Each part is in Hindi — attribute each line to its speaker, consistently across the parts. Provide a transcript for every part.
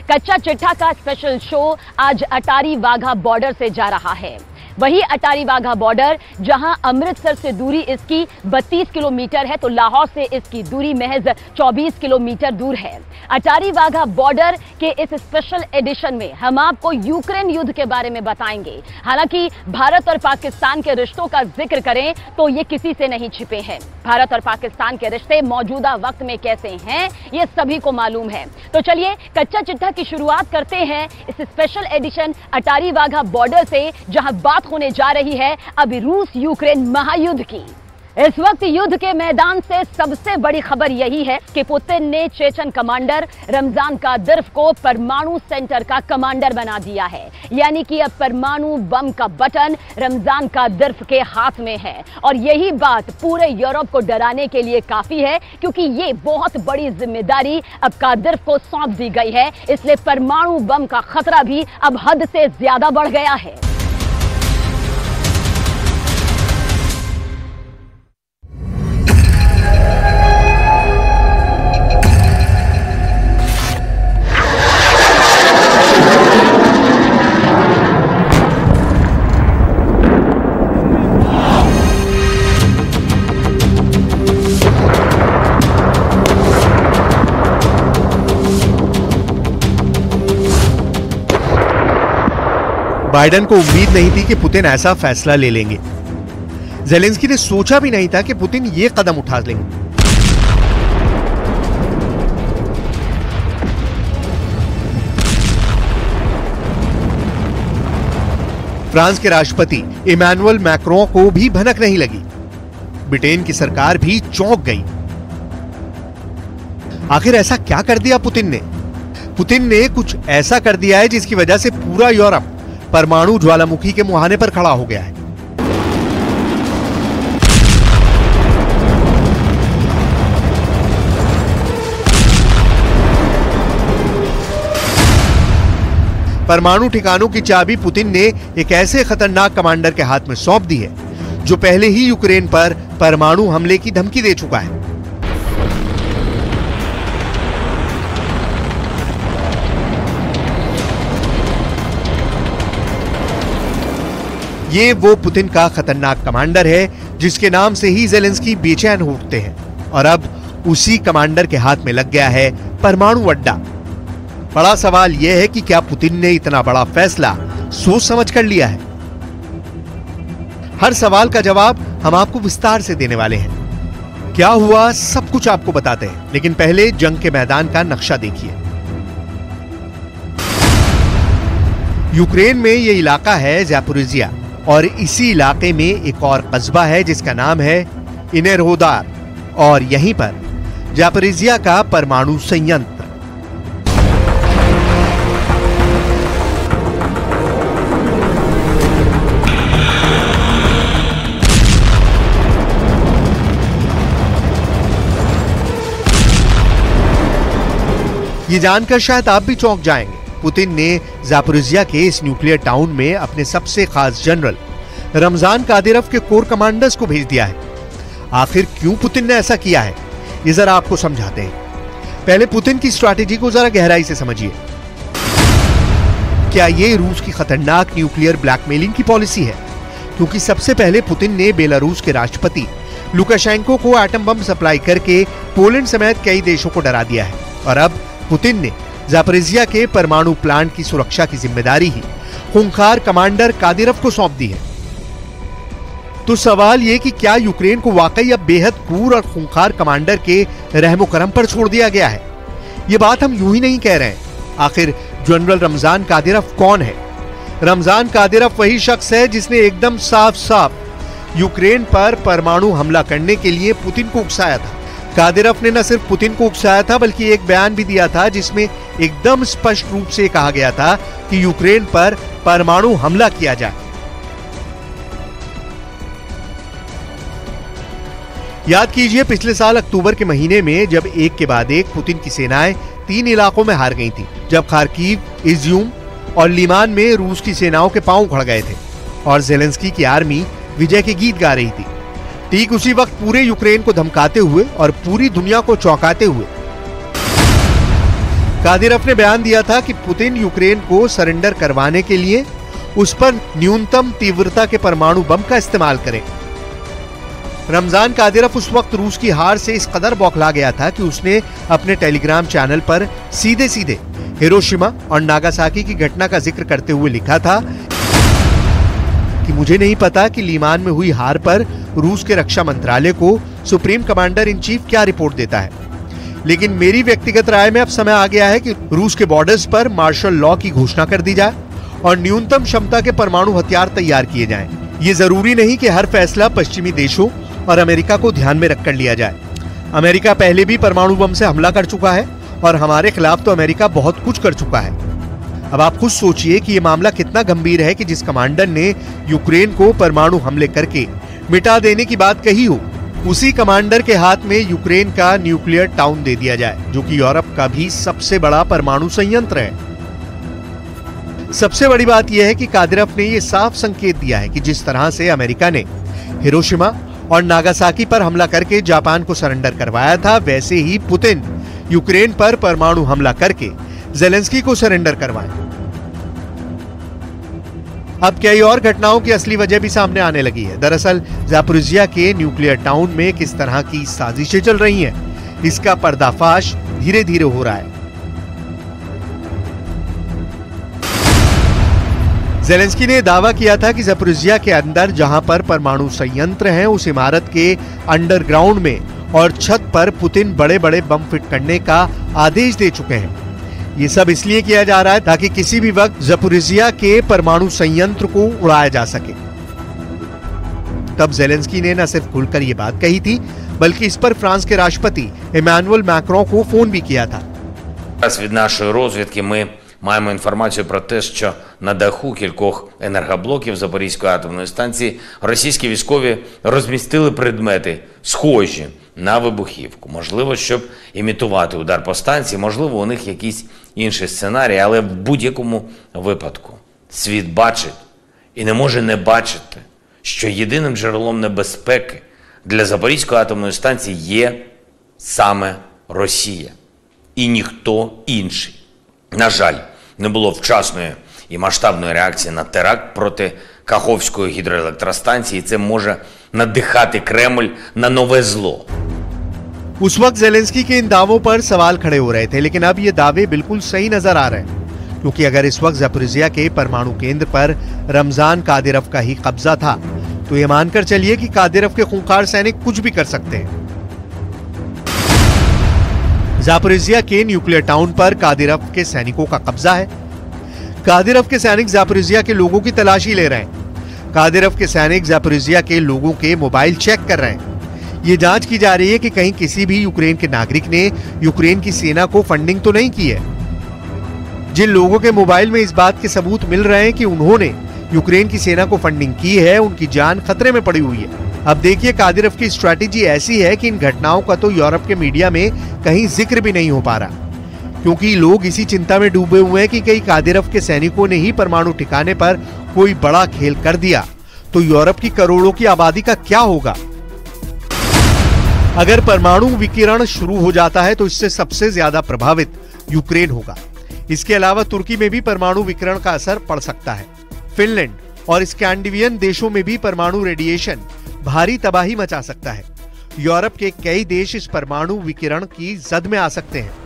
Speaker 1: कच्चा चिट्ठा का स्पेशल शो आज अटारी वाघा बॉर्डर से जा रहा है। वही अटारी वाघा बॉर्डर जहां अमृतसर से दूरी इसकी 32 किलोमीटर है, तो लाहौर से इसकी दूरी महज 24 किलोमीटर दूर है। अटारी वाघा बॉर्डर के इस स्पेशल एडिशन में हम आपको यूक्रेन युद्ध के बारे में बताएंगे। हालांकि भारत और पाकिस्तान के रिश्तों का जिक्र करें तो ये किसी से नहीं छिपे हैं। भारत और पाकिस्तान के रिश्ते मौजूदा वक्त में कैसे हैं ये सभी को मालूम है। तो चलिए कच्चा चिट्ठा की शुरुआत करते हैं इस special edition Attari Wagah border से, जहां बात होने जा रही है अभी रूस यूक्रेन महायुद्ध की। इस वक्त युद्ध के मैदान से सबसे बड़ी खबर यही है कि पुतिन ने चेचन कमांडर रमजान कादिरोव को परमाणु सेंटर का कमांडर बना दिया है। यानी कि अब परमाणु बम का बटन रमजान कादिरोव के हाथ में है। और यही बात पूरे यूरोप को डराने के लिए काफी है, क्योंकि ये बहुत बड़ी जिम्मेदारी अब कादिरोव को सौंप दी गई है। इसलिए परमाणु बम का खतरा भी अब हद से ज्यादा बढ़ गया है।
Speaker 2: बाइडेन को उम्मीद नहीं थी कि पुतिन ऐसा फैसला ले लेंगे। ज़ेलेंस्की ने सोचा भी नहीं था कि पुतिन ये कदम उठा लेंगे। फ्रांस के राष्ट्रपति इमैनुअल मैक्रों को भी भनक नहीं लगी। ब्रिटेन की सरकार भी चौंक गई। आखिर ऐसा क्या कर दिया पुतिन ने? पुतिन ने कुछ ऐसा कर दिया है जिसकी वजह से पूरा यूरोप परमाणु ज्वालामुखी के मुहाने पर खड़ा हो गया है। परमाणु ठिकानों की चाबी पुतिन ने एक ऐसे खतरनाक कमांडर के हाथ में सौंप दी है जो पहले ही यूक्रेन पर परमाणु हमले की धमकी दे चुका है। ये वो पुतिन का खतरनाक कमांडर है जिसके नाम से ही ज़ेलेंस्की बेचैन हो उठते हैं। और अब उसी कमांडर के हाथ में लग गया है परमाणु अड्डा। बड़ा सवाल यह है कि क्या पुतिन ने इतना बड़ा फैसला सोच समझ कर लिया है? हर सवाल का जवाब हम आपको विस्तार से देने वाले हैं। क्या हुआ सब कुछ आपको बताते हैं, लेकिन पहले जंग के मैदान का नक्शा देखिए। यूक्रेन में यह इलाका है ज़ैपोरिज़िया, और इसी इलाके में एक और कस्बा है जिसका नाम है इनेरोदार, और यहीं पर ज़ैपोरिज़िया का परमाणु संयंत्र। ये जानकर शायद आप भी चौंक जाएंगे। पुतिन ने ज़ैपोरिज़िया के इस न्यूक्लियर टाउन में अपने सबसे खास जनरल रमजान कादिरोव के कोर कमांडर्स को भेज दिया है। आखिर क्यों पुतिन ने ऐसा किया है, ये जरा आपको समझाते हैं। पहले पुतिन की स्ट्रैटेजी को जरा गहराई से समझिए। क्या ये रूस की खतरनाक न्यूक्लियर ब्लैकमेलिंग की पॉलिसी है? क्योंकि सबसे पहले पुतिन ने बेलारूस के राष्ट्रपति लुकाशेंको को एटम बम सप्लाई करके पोलैंड समेत कई देशों को डरा दिया है। और अब पुतिन ने ज़ैपोरिज़िया के परमाणु प्लांट की सुरक्षा की जिम्मेदारी ही खूंखार कमांडर कादिरोव को सौंप दी है। तो सवाल यह कि क्या यूक्रेन को वाकई अब बेहद क्रूर और खूंखार कमांडर के रहमो करम पर छोड़ दिया गया है? यह बात हम यूं ही नहीं कह रहे हैं। आखिर जनरल रमजान कादिरोव कौन है? रमजान कादिरोव वही शख्स है जिसने एकदम साफ साफ यूक्रेन पर परमाणु हमला करने के लिए पुतिन को उकसाया था। कादिरोव ने न सिर्फ पुतिन को उकसाया था, बल्कि एक बयान भी दिया था जिसमें एकदम स्पष्ट रूप से कहा गया था कि यूक्रेन पर परमाणु हमला किया जाए। याद कीजिए, पिछले साल अक्टूबर के महीने में जब एक के बाद एक पुतिन की सेनाएं 3 इलाकों में हार गई थी, जब खार्किव, इज्यूम और लीमान में रूस की सेनाओं के पांव उखड़ गए थे और ज़ेलेंस्की की आर्मी विजय के गीत गा रही थी। ठीक उसी वक्त पूरे यूक्रेन को धमकाते हुए और पूरी दुनिया को चौंकाते हुए कादिरोव ने बयान दिया था कि पुतिन यूक्रेन को सरेंडर करवाने के लिए उस पर न्यूनतम तीव्रता के परमाणु बम का इस्तेमाल करें। रमजान कादिरोव उस वक्त रूस की हार से इस कदर बौखला गया था कि उसने अपने टेलीग्राम चैनल पर सीधे सीधे हिरोशिमा और नागासाकी की घटना का जिक्र करते हुए लिखा था कि मुझे नहीं पता कि लीमान में हुई हार पर रूस के रक्षा मंत्रालय को सुप्रीम कमांडर इन चीफ क्या रिपोर्ट देता है, लेकिन मेरी व्यक्तिगत राय में अब समय आ गया है कि रूस के बॉर्डर्स पर मार्शल लॉ की घोषणा कर दी जाए और न्यूनतम क्षमता के परमाणु हथियार तैयार किए जाएं। ये जरूरी नहीं कि हर फैसला पश्चिमी देशों और अमेरिका को ध्यान में रखकर लिया जाए। अमेरिका पहले भी परमाणु बम से हमला कर चुका है और हमारे खिलाफ तो अमेरिका बहुत कुछ कर चुका है। अब आप खुद सोचिए कि यह मामला कितना गंभीर है कि जिस कमांडर ने यूक्रेन को परमाणु हमले करके मिटा देने की बात कही हो, उसी कमांडर के हाथ में यूक्रेन का न्यूक्लियर टाउन दे दिया जाए, जो कि यूरोप का भी सबसे बड़ा परमाणु संयंत्र है। सबसे बड़ी बात यह है कि कादिरोव ने यह साफ संकेत दिया है कि जिस तरह से अमेरिका ने हिरोशिमा और नागासाकी पर हमला करके जापान को सरेंडर करवाया था, वैसे ही पुतिन यूक्रेन पर परमाणु हमला करके ज़ेलेंस्की को सरेंडर करवाए। अब कई और घटनाओं की असली वजह भी सामने आने लगी है। दरअसल ज़ापोरिज़िया के न्यूक्लियर टाउन में किस तरह की साजिशें चल रही हैं, इसका पर्दाफाश धीरे धीरे हो रहा है। ज़ेलेंस्की ने दावा किया था कि ज़ापोरिज़िया के अंदर जहां पर परमाणु संयंत्र हैं, उस इमारत के अंडरग्राउंड में और छत पर पुतिन बड़े बड़े बम फिट करने का आदेश दे चुके हैं। ये सब इसलिए किया जा रहा है ताकि किसी भी वक्त ज़ापोरिज़िया के परमाणु संयंत्र को उड़ाया जा सके। तब ज़ेलेंस्की ने न सिर्फ खुलकर ये बात कही थी, बल्कि इस पर फ्रांस के राष्ट्रपति इमैनुअल मैक्रों को फोन भी किया था।
Speaker 3: Від нашої розвідки ми маємо інформацію про те, що на даху кількох енергоблоків Запорізької атомної станції російські військові розмістили предмети, схожі на вибухівку. Можливо, щоб імітувати удар по станції, можливо, у них якісь інші сценарії, але в будь-якому випадку світ бачить і не може не бачити, що єдиним джерелом небезпеки для Запорізької атомної станції є саме Росія і ніхто інший. На жаль, не було вчасної і масштабної реакції на теракт проти Каховської гідроелектростанції. Це може надихати Кремль на нове зло.
Speaker 2: उस वक्त ज़ेलेंस्की के इन दावों पर सवाल खड़े हो रहे थे, लेकिन अब ये दावे बिल्कुल सही नजर आ रहे हैं, क्योंकि अगर इस वक्त ज़ापोरिज़िया के परमाणु केंद्र पर रमजान कादिरोव का ही कब्जा था, तो ये मानकर चलिए कि कादिरोव के खूंखार सैनिक कुछ भी कर सकते हैं। ज़ापोरिज़िया के न्यूक्लियर टाउन पर कादिरोव के सैनिकों का कब्जा है। कादिरोव के सैनिक ज़ापोरिज़िया के लोगों की तलाशी ले रहे हैं। कादिरोव के सैनिक ज़ापोरिज़िया के लोगों के मोबाइल चेक कर रहे हैं। ये जांच की जा रही है कि कहीं किसी भी यूक्रेन के नागरिक ने यूक्रेन की सेना को फंडिंग तो नहीं की है। जिन लोगों के मोबाइल में इस बात के सबूत मिल रहे हैं कि उन्होंने यूक्रेन की सेना को फंडिंग की है, उनकी जान खतरे में पड़ी हुई है। अब देखिए, कादिरोव की स्ट्रैटेजी ऐसी है कि इन घटनाओं का तो यूरोप के मीडिया में कहीं जिक्र भी नहीं हो पा रहा, क्योंकि लोग इसी चिंता में डूबे हुए हैं कि कहीं कादिरोव के सैनिकों ने ही परमाणु ठिकाने पर कोई बड़ा खेल कर दिया तो यूरोप की करोड़ों की आबादी का क्या होगा। अगर परमाणु विकिरण शुरू हो जाता है तो इससे सबसे ज्यादा प्रभावित यूक्रेन होगा। इसके अलावा तुर्की में भी परमाणु विकिरण का असर पड़ सकता है। फिनलैंड और स्कैंडिनेवियन देशों में भी परमाणु रेडिएशन भारी तबाही मचा सकता है। यूरोप के कई देश इस परमाणु विकिरण की जद में आ सकते हैं।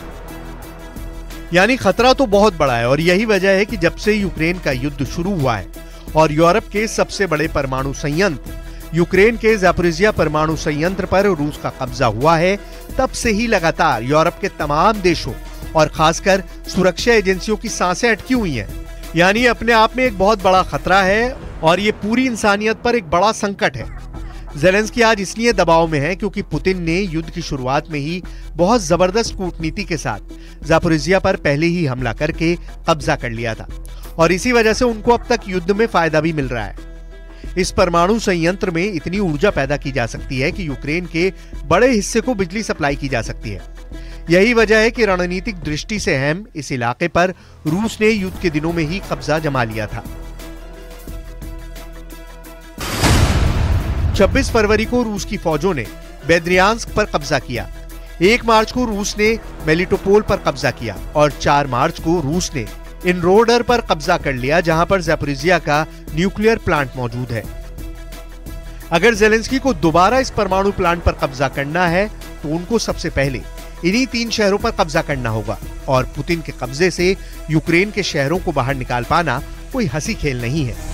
Speaker 2: यानी खतरा तो बहुत बड़ा है, और यही वजह है कि जब से यूक्रेन का युद्ध शुरू हुआ है और यूरोप के सबसे बड़े परमाणु संयंत्र यूक्रेन के ज़ापोरिज़िया परमाणु संयंत्र पर रूस का कब्जा हुआ है, तब से ही लगातार यूरोप के तमाम देशों और खासकर सुरक्षा एजेंसियों की सांसें अटकी हुई हैं। यानी अपने आप में एक बहुत बड़ा खतरा है और ये पूरी इंसानियत पर एक बड़ा संकट है। ज़ेलेंस्की आज इसलिए दबाव में है क्योंकि पुतिन ने युद्ध की शुरुआत में ही बहुत जबरदस्त कूटनीति के साथ ज़ापोरिज़िया पर पहले ही हमला करके कब्जा कर लिया था, और इसी वजह से उनको अब तक युद्ध में फायदा भी मिल रहा है। इस परमाणु संयंत्र में इतनी ऊर्जा पैदा की जा सकती है कि यूक्रेन के बड़े हिस्से को बिजली सप्लाई की जा सकती है। यही वजह है कि रणनीतिक दृष्टि से अहम इस इलाके पर रूस ने युद्ध के दिनों में ही कब्जा जमा लिया था। 26 फरवरी को रूस की फौजों ने बेद्रियांस्क पर कब्जा किया। 1 मार्च को रूस ने मेलिटोपोल पर कब्जा किया और 4 मार्च को रूस ने इनरोडर पर कब्जा कर लिया, जहां पर ज़ैपोरिज़िया का न्यूक्लियर प्लांट मौजूद है। अगर ज़ेलेंस्की को दोबारा इस परमाणु प्लांट पर कब्जा करना है तो उनको सबसे पहले इन्हीं 3 शहरों पर कब्जा करना होगा और पुतिन के कब्जे से यूक्रेन के शहरों को बाहर निकाल पाना कोई हंसी खेल नहीं है।